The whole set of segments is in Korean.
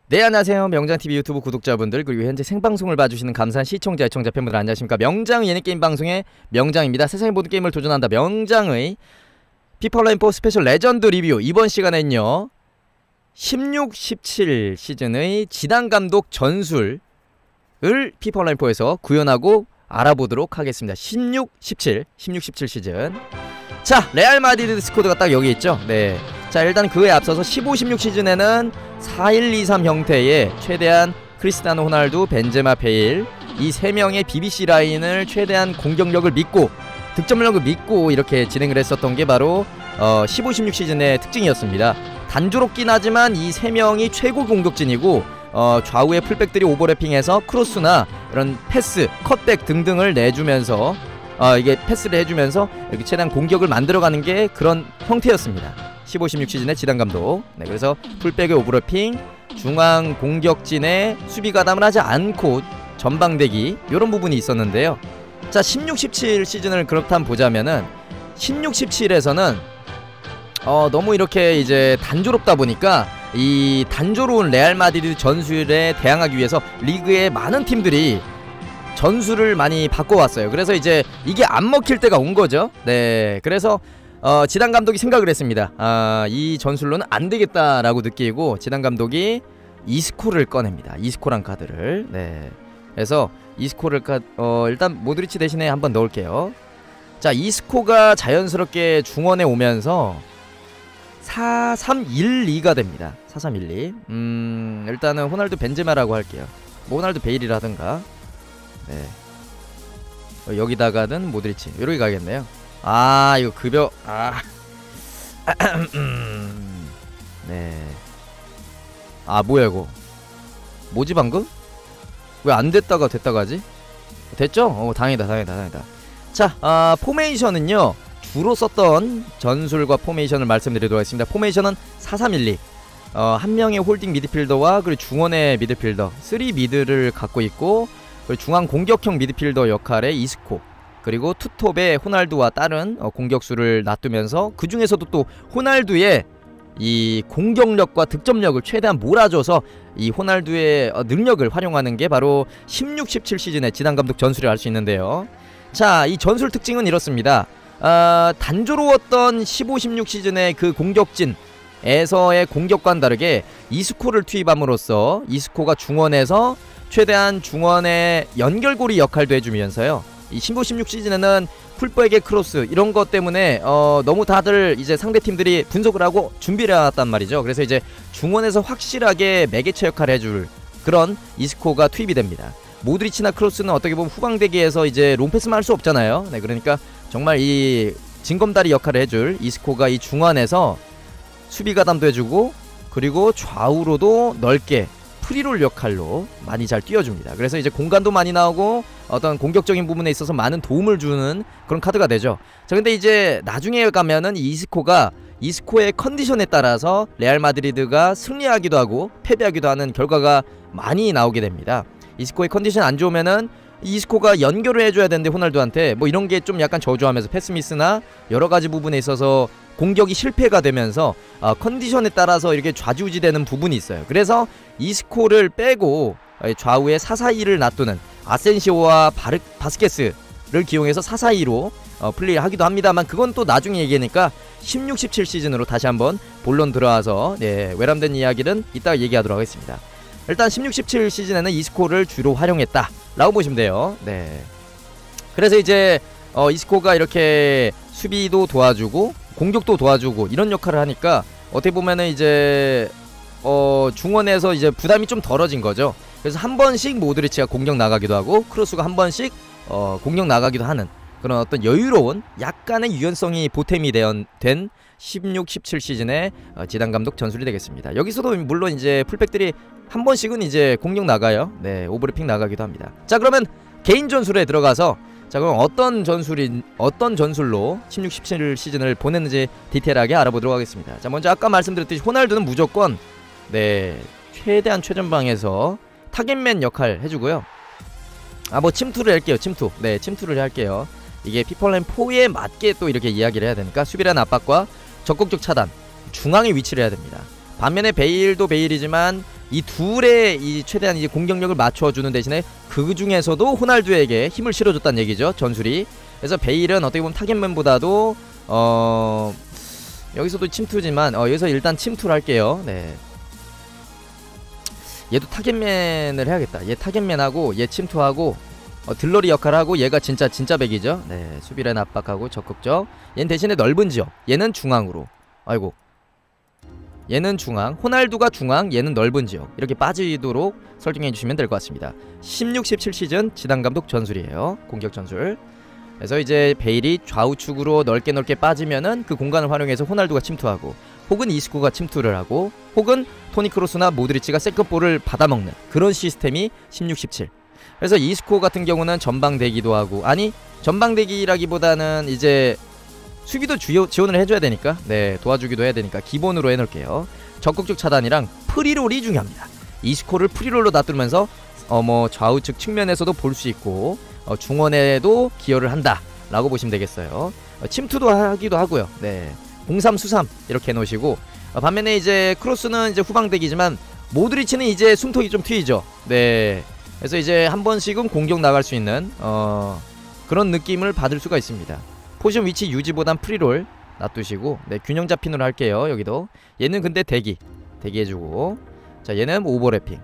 네, 안녕하세요. 명장TV 유튜브 구독자분들, 그리고 현재 생방송을 봐주시는 감사한 시청자, 시청자 팬분들 안녕하십니까. 명장 예능게임 방송의 명장입니다. 세상의 모든 게임을 도전한다 명장의 피파 온라인4 스페셜 레전드 리뷰. 이번 시간에는요 16, 17 시즌의 지단감독 전술을 피파 온라인4에서 구현하고 알아보도록 하겠습니다. 16, 17 시즌. 자, 레알 마드리드 스쿼드가 딱 여기 있죠. 네. 자, 일단 그에 앞서서 15, 16 시즌에는 4-1-2-3 형태의 최대한 크리스티아노 호날두, 벤제마, 베일 이 3명의 BBC 라인을 최대한 공격력을 믿고 득점력을 믿고 이렇게 진행을 했었던 게 바로 15, 16 시즌의 특징이었습니다. 단조롭긴 하지만 이 3명이 최고 공격진이고 좌우의 풀백들이 오버래핑해서 크로스나 이런 패스, 컷백 등등을 내주면서 이게 패스를 해주면서 이렇게 최대한 공격을 만들어가는 게 그런 형태였습니다. 15, 16 시즌의 지단감독. 네, 그래서 풀백의 오버래핑, 중앙 공격진의 수비 가담을 하지 않고 전방대기 이런 부분이 있었는데요. 자, 16, 17 시즌을 그렇다면 보자면은 16, 17에서는 너무 이렇게 이제 단조롭다 보니까 이 단조로운 레알 마드리드 전술에 대항하기 위해서 리그의 많은 팀들이 전술을 많이 바꿔왔어요. 그래서 이제 이게 안 먹힐 때가 온 거죠. 네, 그래서 지단 감독이 생각을 했습니다. 이 전술로는 안 되겠다라고 느끼고 지단 감독이 이스코를 꺼냅니다. 이스코란 카드를. 네, 그래서 이스코를 일단 모드리치 대신에 한번 넣을게요. 자, 이스코가 자연스럽게 중원에 오면서 4-3-1-2가 됩니다. 4-3-1-2. 일단은 호날두 벤제마라고 할게요. 뭐 호날두 베일이라든가. 네. 여기다가는 모드리치. 이렇게 가겠네요. 이거 급여. 네. 뭐야 이거. 뭐지 방금? 왜 안 됐다가 됐다가지? 됐죠? 다행이다. 자, 포메이션은요 주로 썼던 전술과 포메이션을 말씀드리도록 하겠습니다. 포메이션은 4-3-1-2. 한 명의 홀딩 미드필더와 그리고 중원의 미드필더 3미드를 갖고 있고, 그리고 중앙 공격형 미드필더 역할의 이스코, 그리고 투톱에 호날두와 다른 공격수를 놔두면서 그 중에서도 또 호날두의 이 공격력과 득점력을 최대한 몰아줘서 이 호날두의 능력을 활용하는 게 바로 16, 17 시즌의 지단 감독 전술을 알 수 있는데요. 자, 이 전술 특징은 이렇습니다. 단조로웠던 15, 16 시즌의 그 공격진에서의 공격과는 다르게 이스코를 투입함으로써 이스코가 중원에서 최대한 중원의 연결고리 역할도 해주면서요, 이 15, 16 시즌에는 풀백의 크로스 이런 것 때문에 너무 다들 이제 상대팀들이 분석을 하고 준비를 해왔단 말이죠. 그래서 이제 중원에서 확실하게 매개체 역할을 해줄 그런 이스코가 투입이 됩니다. 모드리치나 크로스는 어떻게 보면 후방대기에서 이제 롱패스만 할 수 없잖아요. 네, 그러니까 정말 이 징검다리 역할을 해줄 이스코가 이 중원에서 수비 가담도 해주고, 그리고 좌우로도 넓게 프리롤 역할로 많이 잘 띄워줍니다. 그래서 이제 공간도 많이 나오고 어떤 공격적인 부분에 있어서 많은 도움을 주는 그런 카드가 되죠. 자, 근데 이제 나중에 가면은 이스코의 컨디션에 따라서 레알 마드리드가 승리하기도 하고 패배하기도 하는 결과가 많이 나오게 됩니다. 이스코의 컨디션 안 좋으면은 이스코가 연결을 해줘야 되는데 호날두한테 뭐 이런 게 좀 약간 저조하면서 패스미스나 여러가지 부분에 있어서 공격이 실패가 되면서 컨디션에 따라서 이렇게 좌지우지되는 부분이 있어요. 그래서 이스코를 빼고 좌우에 4-4-2를 놔두는 아센시오와 바스케스를 기용해서 4-4-2로 플레이를 하기도 합니다만, 그건 또 나중에 얘기하니까 16, 17 시즌으로 다시 한번 본론 들어와서 외람된 이야기는 이따가 얘기하도록 하겠습니다. 일단 16, 17 시즌에는 이스코를 주로 활용했다 라고 보시면 돼요. 네. 그래서 이제 이스코가 이렇게 수비도 도와주고 공격도 도와주고 이런 역할을 하니까 어떻게 보면은 이제 중원에서 이제 부담이 좀 덜어진 거죠. 그래서 한 번씩 모드리치가 공격 나가기도 하고 크로스가 한 번씩 공격 나가기도 하는 그런 어떤 여유로운 약간의 유연성이 보탬이 된 16, 17 시즌의 지단 감독 전술이 되겠습니다. 여기서도 물론 이제 풀백들이 한 번씩은 이제 공격 나가요. 네, 오버래핑 나가기도 합니다. 자, 그러면 개인 전술에 들어가서 자, 그럼 어떤 전술로 16, 17 시즌을 보냈는지 디테일하게 알아보도록 하겠습니다. 자, 먼저 아까 말씀드렸듯이 호날두는 무조건 최대한 최전방에서 타겟맨 역할 해주고요. 뭐 침투를 할게요. 침투를 할게요. 이게 피파 온라인 4에 맞게 또 이렇게 이야기를 해야 되니까 수비라는 압박과 적극적 차단, 중앙에 위치를 해야 됩니다. 반면에 베일도 베일이지만 이 둘의 이 최대한 이제 공격력을 맞춰주는 대신에 그 중에서도 호날두에게 힘을 실어줬다는 얘기죠. 전술이. 그래서 베일은 어떻게 보면 타겟맨보다도 여기서도 침투지만 여기서 일단 침투를 할게요. 네. 얘도 타겟맨을 해야겠다. 얘 타겟맨하고 얘 침투하고 들러리 역할하고 얘가 진짜 백이죠. 네. 수비라인 압박하고 적극적. 얘는 대신에 넓은 지역. 얘는 중앙으로. 아이고. 얘는 중앙, 호날두가 중앙, 얘는 넓은 지역. 이렇게 빠지도록 설정해 주시면 될 것 같습니다. 16, 17 시즌 지단 감독 전술이에요. 공격 전술. 그래서 이제 베일이 좌우측으로 넓게 빠지면은 그 공간을 활용해서 호날두가 침투하고, 혹은 이스코가 침투를 하고, 혹은 토니 크로스나 모드리치가 세컨볼을 받아먹는 그런 시스템이 16, 17. 그래서 이스코 같은 경우는 전방대기도 하고, 아니 전방대기라기보다는 이제 수비도 지원을 해줘야 되니까, 네, 도와주기도 해야 되니까 기본으로 해놓을게요. 적극적 차단이랑 프리롤이 중요합니다. 이스코를 프리롤로 놔두면서 뭐 좌우측 측면에서도 볼 수 있고 중원에도 기여를 한다 라고 보시면 되겠어요. 침투도 하기도 하고요. 네, 03수삼 이렇게 해놓으시고, 반면에 이제 크로스는 이제 후방대기지만 모드리치는 이제 숨통이 좀 트이죠. 네, 그래서 이제 한 번씩은 공격 나갈 수 있는 그런 느낌을 받을 수가 있습니다. 포지션 위치 유지보단 프리롤 놔두시고, 네, 균형 잡힌으로 할게요. 여기도 얘는 근데 대기해주고, 자, 얘는 오버래핑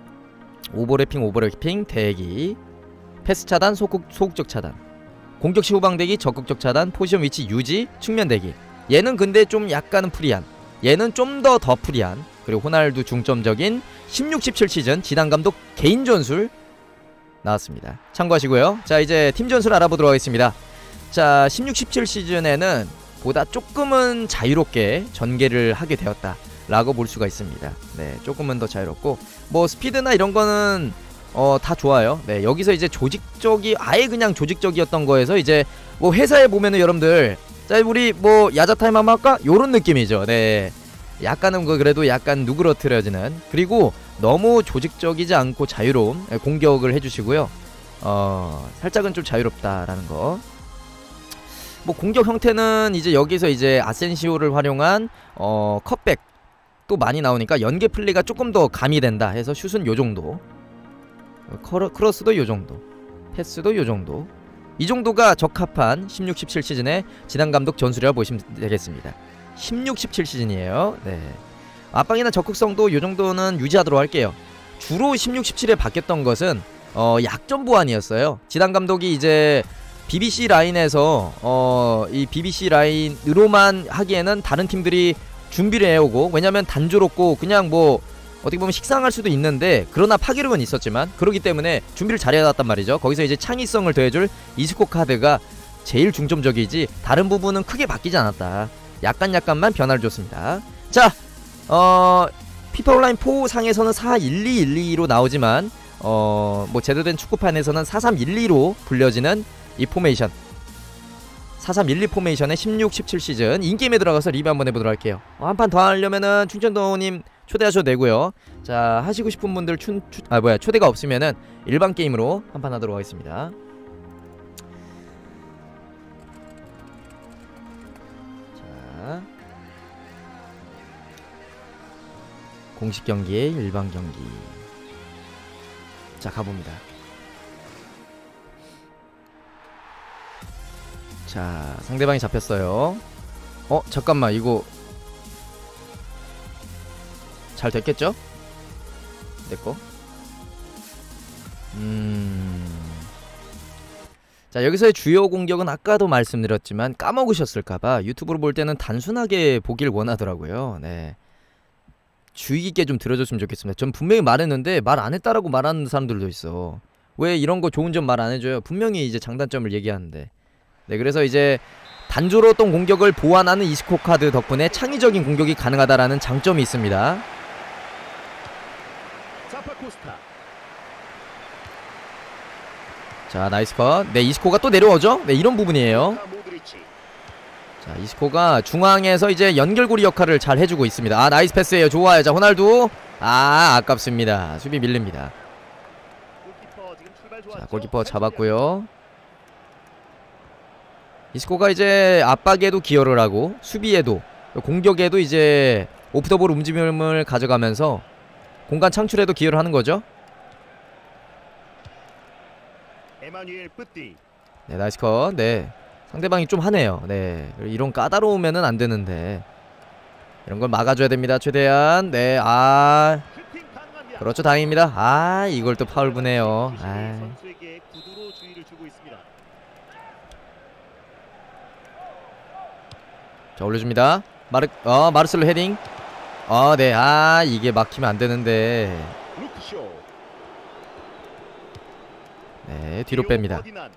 대기, 패스 차단, 소극적 차단, 공격 시 후방대기, 적극적 차단, 포지션 위치 유지, 측면 대기. 얘는 근데 좀 약간은 프리한, 얘는 좀 더 프리한, 그리고 호날두 중점적인 16, 17 시즌 지단 감독 개인 전술 나왔습니다. 참고하시고요. 자, 이제 팀 전술 알아보도록 하겠습니다. 자, 16, 17 시즌에는 보다 조금은 자유롭게 전개를 하게 되었다 라고 볼 수가 있습니다. 네, 조금은 더 자유롭고, 뭐 스피드나 이런 거는 다 좋아요. 네, 여기서 이제 아예 그냥 조직적이었던 거에서 이제 뭐 회사에 보면은 여러분들, 자, 우리 뭐 야자타임 한번 할까? 요런 느낌이죠. 네, 약간은 그래도 약간 누그러뜨려지는, 그리고 너무 조직적이지 않고 자유로운 공격을 해주시고요. 살짝은 좀 자유롭다라는 거. 뭐 공격 형태는 이제 여기서 이제 아센시오를 활용한 컷백 또 많이 나오니까 연계 플레이가 조금 더 가미된다 해서 슛은 요정도, 크로스도 요정도, 패스도 요정도, 이 정도가 적합한 16, 17 시즌의 지단 감독 전술이라고 보시면 되겠습니다. 16, 17 시즌이에요. 네, 압박이나 적극성도 요정도는 유지하도록 할게요. 주로 16, 17에 바뀌었던 것은 약점 보완이었어요. 지단 감독이 이제 BBC 라인에서 이 BBC 라인으로만 하기에는 다른 팀들이 준비를 해오고, 왜냐면 단조롭고 그냥 뭐 어떻게 보면 식상할 수도 있는데, 그러나 파괴력은 있었지만 그러기 때문에 준비를 잘해놨단 말이죠. 거기서 이제 창의성을 더해줄 이스코 카드가 제일 중점적이지 다른 부분은 크게 바뀌지 않았다. 약간만 변화를 줬습니다. 자, 피파 온라인 4 상에서는 4-1-2-1-2로 나오지만 뭐 제대로 된 축구판에서는 4-3-1-2로 불려지는 이 포메이션, 4-3-1-2 포메이션의 16, 17 시즌 인게임에 들어가서 리뷰 한번 해보도록 할게요. 한 판 더 하려면은 충천도님 초대하셔도 되고요. 자, 하시고 싶은 분들 초대가 없으면은 일반 게임으로 한 판 하도록 하겠습니다. 자, 공식 경기에 일반 경기. 자, 가봅니다. 자, 상대방이 잡혔어요. 잠깐만, 이거 잘 됐겠죠? 내꺼? 자, 여기서의 주요 공격은 아까도 말씀드렸지만 까먹으셨을까봐 유튜브로 볼 때는 단순하게 보길 원하더라고요. 네, 주의 깊게 좀 들어줬으면 좋겠습니다. 전 분명히 말했는데 말 안 했다라고 말하는 사람들도 있어. 왜 이런 거 좋은 점 말 안 해줘요? 분명히 이제 장단점을 얘기하는데. 네, 그래서 이제 단조로웠던 공격을 보완하는 이스코 카드 덕분에 창의적인 공격이 가능하다라는 장점이 있습니다. 자, 나이스 컷. 네, 이스코가 또 내려오죠? 네, 이런 부분이에요. 자, 이스코가 중앙에서 이제 연결고리 역할을 잘 해주고 있습니다. 아, 나이스 패스예요. 좋아요. 자, 호날두. 아, 아깝습니다. 수비 밀립니다. 자, 골키퍼 잡았고요. 이스코가 이제 압박에도 기여를 하고 수비에도 공격에도 이제 오프더볼 움직임을 가져가면서 공간 창출에도 기여를 하는 거죠. 에마뉴엘 뿌띠. 네, 나이스 컷. 네, 상대방이 좀 하네요. 네, 이런 까다로우면은 안 되는데 이런 걸 막아줘야 됩니다. 최대한. 네, 아, 슈팅 가능합니다. 그렇죠. 다행입니다. 아, 이걸 또 파울 부네요. 주심이 아, 선수에게 구두로 주의를 주고 있습니다. 자, 올려줍니다. 마르셀로 헤딩. 네, 아, 이게 막히면 안 되는데. 루크쇼. 네, 뒤로 리오 뺍니다. 퍼디난드.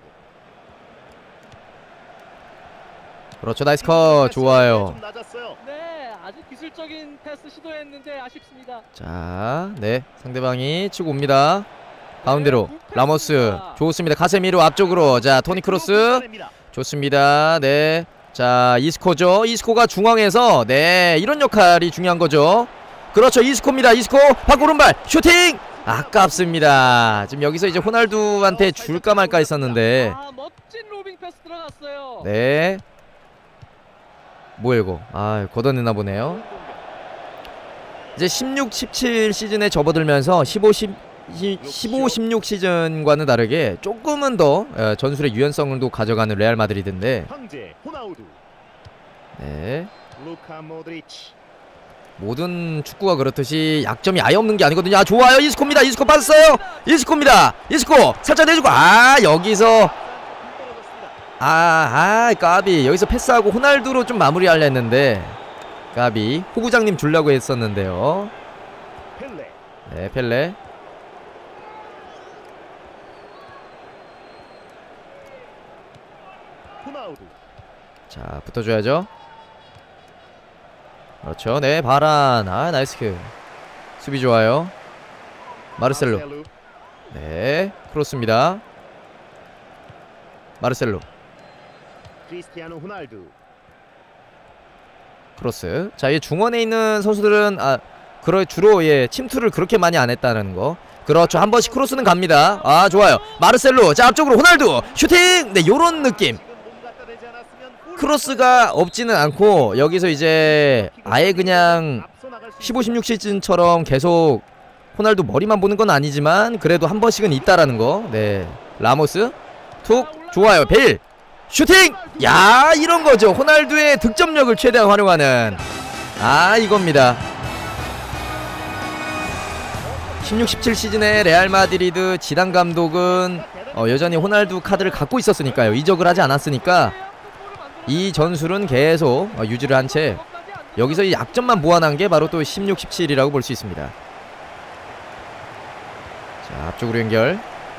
그렇죠. 나이스 컷. 좋아요. 좀 낮았어요. 네, 아주 기술적인 패스 시도했는데 아쉽습니다. 자, 네, 상대방이 치고 옵니다. 가운데로 네, 라모스 좋습니다. 가세미로 앞쪽으로. 자, 토니 크로스 좋습니다. 네, 자, 이스코죠. 이스코가 중앙에서, 네, 이런 역할이 중요한 거죠. 그렇죠. 이스코입니다. 이스코 바ck 오른발 슈팅. 아깝습니다. 지금 여기서 이제 호날두한테 줄까 말까 했었는데. 아, 멋진 로빙 패스 들어갔어요. 네, 뭐야 이거. 아, 걷어내나 보네요. 이제 16, 17 시즌에 접어들면서 15, 16 시즌과는 다르게 조금은 더 전술의 유연성도 가져가는 레알 마드리드인데, 황제 호나우두. 네, 루카 모드리치. 모든 축구가 그렇듯이 약점이 아예 없는 게 아니거든요. 아, 좋아요. 이스코입니다. 이스코 빠졌어요. 이스코입니다. 이스코 살짝 내주고, 아, 여기서 까비. 여기서 패스하고 호날두로 좀 마무리하려 했는데 까비. 후부장님 주려고 했었는데요. 펠레. 네, 펠레. 호나우두. 자, 붙어줘야죠. 그렇죠. 네, 바란. 아, 나이스 킬. 수비 좋아요. 마르셀로. 네, 크로스입니다. 마르셀로 크리스티아노 호날두. 크로스. 자, 이 중원에 있는 선수들은 주로 침투를 그렇게 많이 안 했다는 거. 그렇죠. 한 번씩 크로스는 갑니다. 아, 좋아요. 마르셀로. 자, 앞쪽으로 호날두 슈팅. 네, 요런 느낌. 크로스가 없지는 않고 여기서 이제 아예 그냥 15, 16 시즌처럼 계속 호날두 머리만 보는 건 아니지만 그래도 한 번씩은 있다라는 거. 네, 라모스 툭. 좋아요. 베일 슈팅. 야, 이런 거죠. 호날두의 득점력을 최대한 활용하는, 이겁니다. 16, 17 시즌의 레알 마드리드 지단 감독은 여전히 호날두 카드를 갖고 있었으니까요. 이적을 하지 않았으니까 이 전술은 계속 유지를 한 채 여기서 이 약점만 보완한 게 바로 또 16, 17이라고 볼 수 있습니다. 자, 앞쪽으로 연결.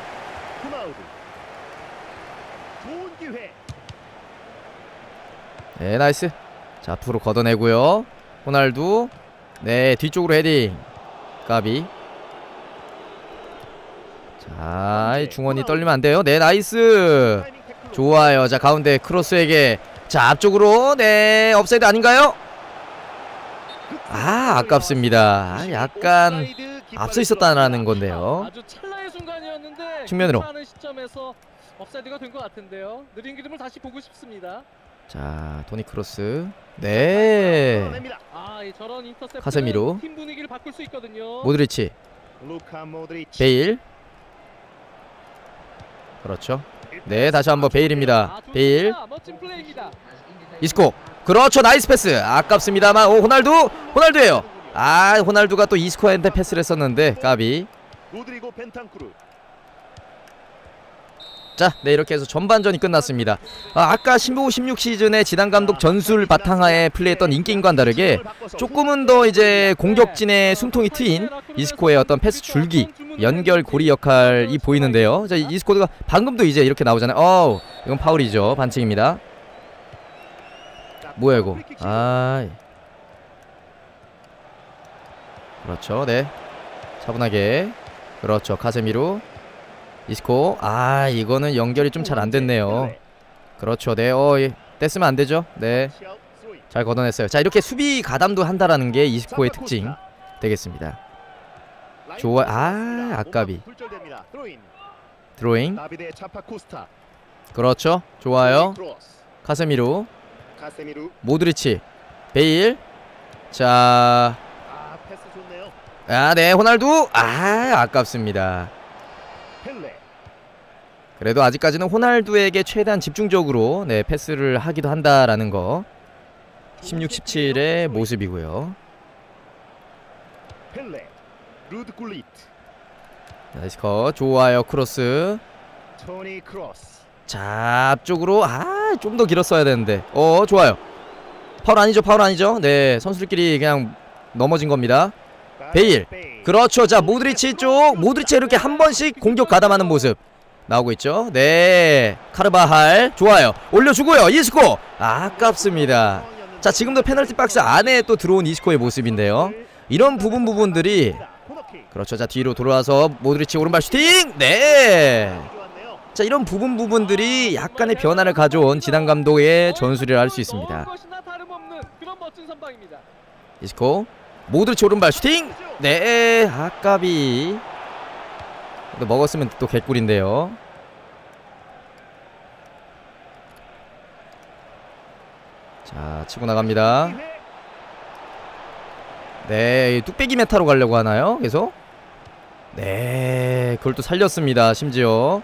네, 나이스. 자, 앞으로 걷어내고요. 호날두. 네, 뒤쪽으로 헤딩. 까비. 자, 이 중원이 떨리면 안 돼요. 네, 나이스. 좋아요. 자, 가운데 크로스에게. 자, 앞쪽으로. 네, 업사이드 아닌가요? 아깝습니다. 약간 앞서 있었다는 건데요. 아주 찰나의 순간이었는데 측면으로. 하는 시점에서 업사이드가 된 것 같은데요. 느린 그림을 다시 보고 싶습니다. 자, 토니 크로스. 네, 저런 인터셉트는 카세미로. 팀 분위기를 바꿀 수 있거든요. 모드리치. 베일. 그렇죠. 네, 다시 한번 베일입니다. 베일. 멋진 플레이입니다. 이스코. 그렇죠. 나이스 패스. 아깝습니다만. 오, 호날두예요. 호날두가 또 이스코한테 패스를 했었는데 까비. 로드리고 벤탄쿠르. 자, 네, 이렇게 해서 전반전이 끝났습니다. 아까 15, 16 시즌에 지단 감독 전술 바탕하에 플레이했던 인게임과는 다르게 조금은 더 이제 공격진의 숨통이 트인 이스코의 어떤 패스 줄기, 연결 고리 역할이 보이는데요. 자, 이스코가 방금도 이제 이렇게 나오잖아요. 이건 파울이죠. 반칙입니다. 뭐야 이거. 그렇죠. 네, 차분하게. 그렇죠. 카세미로. 이스코. 이거는 연결이 좀 잘 안됐네요. 그렇죠. 네, 뗐으면 안되죠. 네, 잘 걷어냈어요. 자, 이렇게 수비 가담도 한다라는 게 이스코의 특징 되겠습니다. 좋아. 아까비. 드로잉. 그렇죠. 좋아요. 카세미로. 모드리치. 베일. 자, 아, 네, 호날두. 아, 아깝습니다. 펠레. 그래도 아직까지는 호날두에게 최대한 집중적으로 네, 패스를 하기도 한다라는 거. 16, 17의 모습이고요. 펠레. 루드 굴리트. 나이스 컷. 좋아요. 크로스. 토니 크로스. 자, 앞쪽으로. 아, 좀 더 길었어야 되는데. 좋아요. 파울 아니죠, 파울 아니죠. 네, 선수들끼리 그냥 넘어진 겁니다. 베일. 그렇죠. 자, 모드리치 쪽. 모드리치 이렇게 한 번씩 공격 가담하는 모습 나오고 있죠. 네, 카르바할. 좋아요. 올려주고요. 이스코. 아깝습니다. 자, 지금도 페널티 박스 안에 또 들어온 이스코의 모습인데요. 이런 부분들이 그렇죠. 자, 뒤로 돌아와서 모드리치 오른발 슈팅. 네. 자, 이런 부분들이 약간의 변화를 가져온 지단 감독의 전술이라 할 수 있습니다. 이스코. 모드리치 오른발 슈팅. 네, 아깝이. 또 먹었으면 또 개꿀인데요. 자, 치고 나갑니다. 네, 뚝배기 메타로 가려고 하나요? 계속? 네, 그걸 또 살렸습니다. 심지어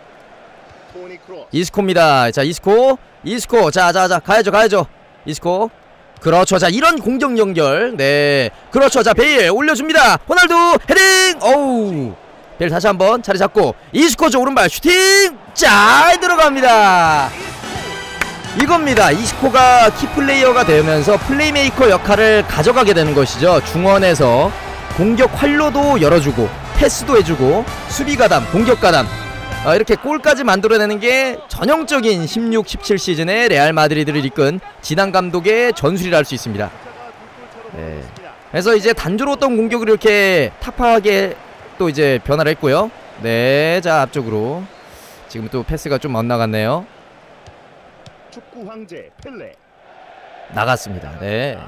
이스코입니다. 자, 이스코. 자, 가야죠. 이스코. 그렇죠. 자, 이런 공격 연결. 네, 그렇죠. 자, 베일 올려줍니다. 호날두 헤딩. 어우, 베일 다시 한번 자리 잡고 이스코죠. 오른발 슈팅. 잘 들어갑니다. 이겁니다. 이스코가 키플레이어가 되면서 플레이메이커 역할을 가져가게 되는 것이죠. 중원에서 공격 활로도 열어주고 패스도 해주고 수비 가담, 공격 가담, 이렇게 골까지 만들어내는 게 전형적인 16, 17 시즌의 레알 마드리드를 이끈 지단 감독의 전술이라 할 수 있습니다. 네. 그래서 이제 단조로웠던 공격을 이렇게 타파하게 또 이제 변화를 했고요. 네, 자, 앞쪽으로 지금 또 패스가 좀 엇나갔네요. 축구 황제 펠레. 나갔습니다. 네.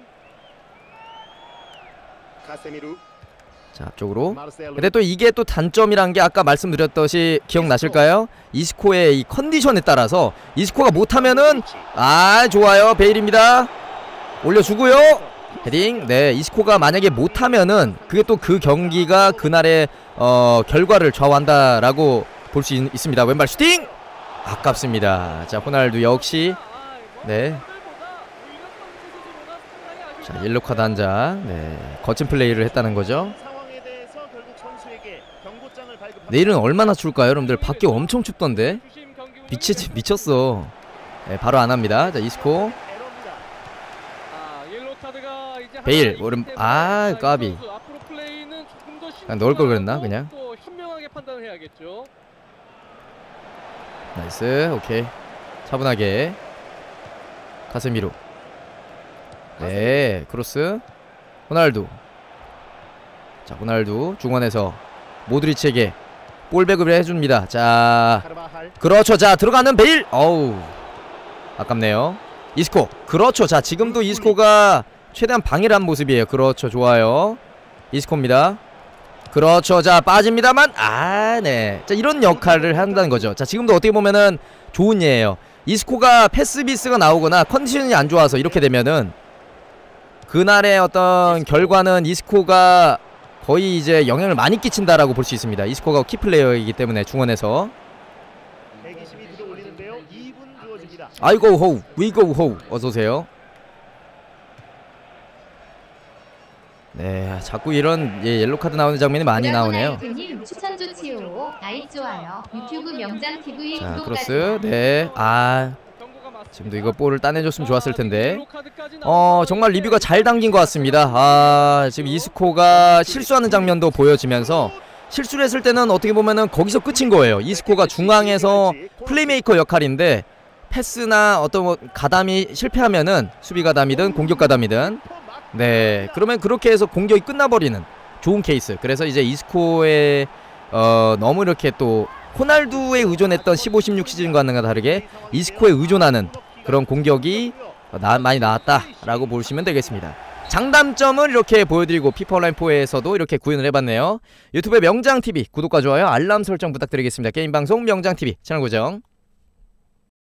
카세미루. 자, 앞쪽으로. 근데 또 이게 또 단점이란 게 아까 말씀드렸듯이 기억나실까요? 이스코의 이 컨디션에 따라서 이스코가 못하면은 좋아요. 베일입니다. 올려주고요. 헤딩. 네, 이스코가 만약에 못하면은 그게 또 그 경기가 그날의 결과를 좌우한다라고 볼 수 있습니다. 왼발 슈팅. 아깝습니다. 자, 호날두 역시. 네. 자, 옐로 카드 한 장. 네, 거친 플레이를 했다는 거죠. 내일은 얼마나 추울까요, 여러분들? 밖에 엄청 춥던데. 미쳤어. 네, 바로 안 합니다. 자, 이스코. 베일 오른. 까비. 그냥 넣을 걸 그랬나 그냥. 나이스. 오케이. 차분하게. 카세미루. 네, 크로스. 호날두. 자, 호날두 중원에서 모드리치에게 볼백을 해줍니다. 자, 그렇죠. 자, 들어가는 베일. 어우, 아깝네요. 이스코. 그렇죠. 자, 지금도 이스코가 최대한 방해를 한 모습이에요. 그렇죠. 좋아요. 이스코입니다. 그렇죠. 자, 빠집니다만 네. 자, 이런 역할을 한다는 거죠. 자, 지금도 어떻게 보면은 좋은 예예요. 이스코가 패스 미스가 나오거나 컨디션이 안 좋아서 이렇게 되면은 그날의 어떤 결과는 이스코가 거의 이제 영향을 많이 끼친다라고 볼 수 있습니다. 이스코가 키플레이어이기 때문에 중원에서. 아이고 호우, 위고 호우, 어서오세요. 네, 자꾸 이런 옐로카드 나오는 장면이 많이 나오네요. 추천 좋지요. 아이 좋아요. 유튜브 명장 TV 자, 크로스. 네, 지금도 이거 볼을 따내줬으면 좋았을 텐데. 정말 리뷰가 잘 당긴 것 같습니다. 지금 이스코가 실수하는 장면도 보여지면서 실수를 했을 때는 어떻게 보면은 거기서 끝인 거예요. 이스코가 중앙에서 플레이메이커 역할인데 패스나 어떤 가담이 실패하면은 수비 가담이든 공격 가담이든 네, 그러면 그렇게 해서 공격이 끝나버리는 좋은 케이스. 그래서 이제 이스코의 너무 이렇게 또 호날두에 의존했던 15, 16 시즌과는 다르게 이스코에 의존하는 그런 공격이 많이 나왔다라고 보시면 되겠습니다. 장단점을 이렇게 보여드리고 피파 온라인4에서도 이렇게 구현을 해봤네요. 유튜브의 명장TV 구독과 좋아요 알람 설정 부탁드리겠습니다. 게임방송 명장TV 채널 고정.